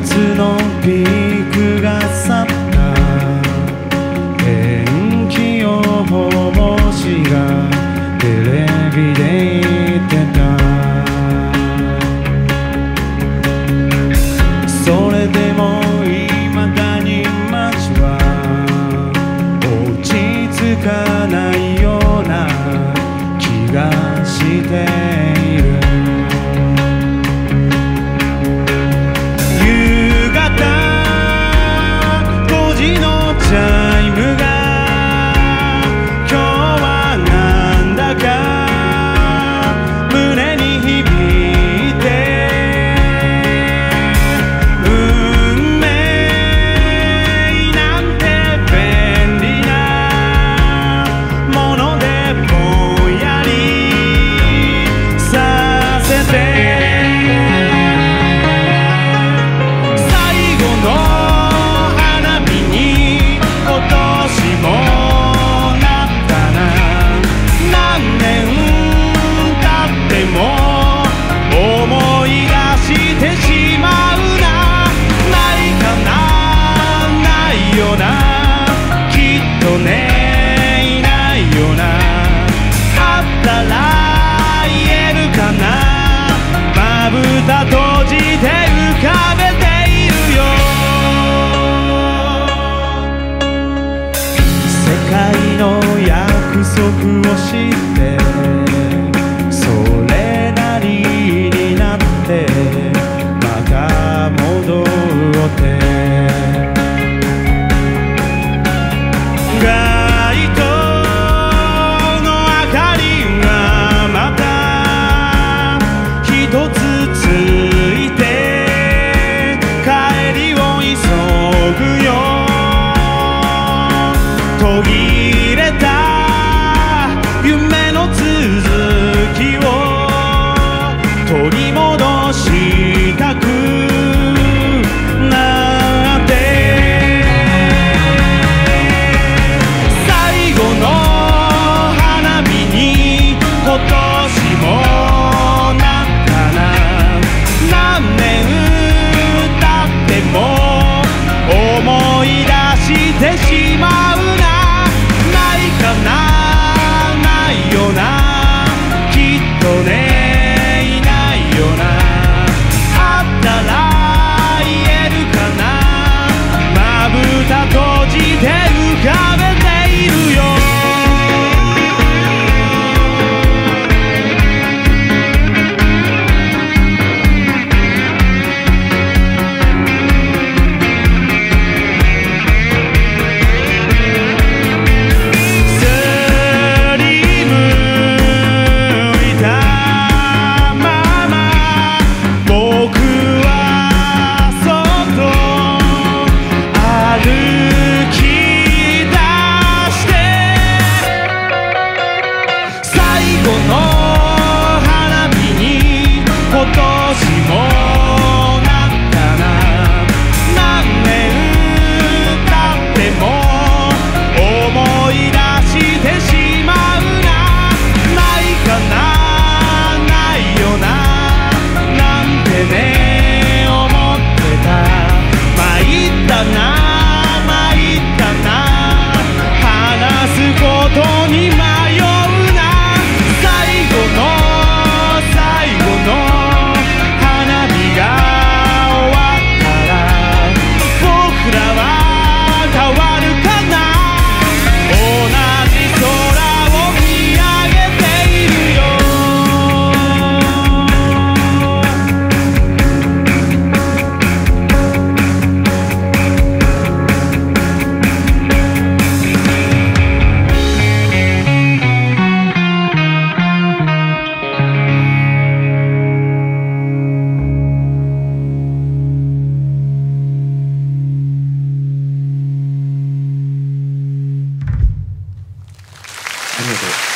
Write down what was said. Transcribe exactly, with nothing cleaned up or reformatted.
夏のピークが去った天気予報士がテレビで言ってた。それでも未だに街は落ち着かないような気がしている。夕方ごじのチャイムが今日はなんだか胸に響いて、運命なんて便利なものでぼんやりさせて、最後の花火に今年もなったな。何年経っても思い出してしまうな。ないかな、ないよな、きっとね、いないよな。あったら言えるかな、まぶた閉じて浮かべているよ。世界の約束をしてそれなりになってまた戻って街灯の明かりがまた一つついて帰りを急ぐよ。途切れた夢の続きを取り戻したくなって、最後の花火に今年もなったな。何年経っても思い出してしまうな。ないかな、ないよな、きっとね、いないよな。あったら言えるかな、まぶた閉じて浮かべているよ。すりむいたまま僕はそっと歩き出して、最後の花火に今年もなったな。何年経っても思い出してしまうな。ないかな、ないよな、なんてね思ってた。参ったな、参ったな、話すことに迷うな。最後の最後の花火が終わったら僕らは変わるかな。同じ空を見上げているよ。 ありがとう。